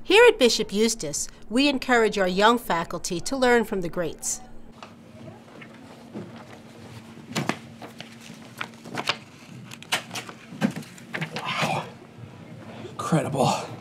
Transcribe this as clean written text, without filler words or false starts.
Here at Bishop Eustace, we encourage our young faculty to learn from the greats. Wow. Incredible.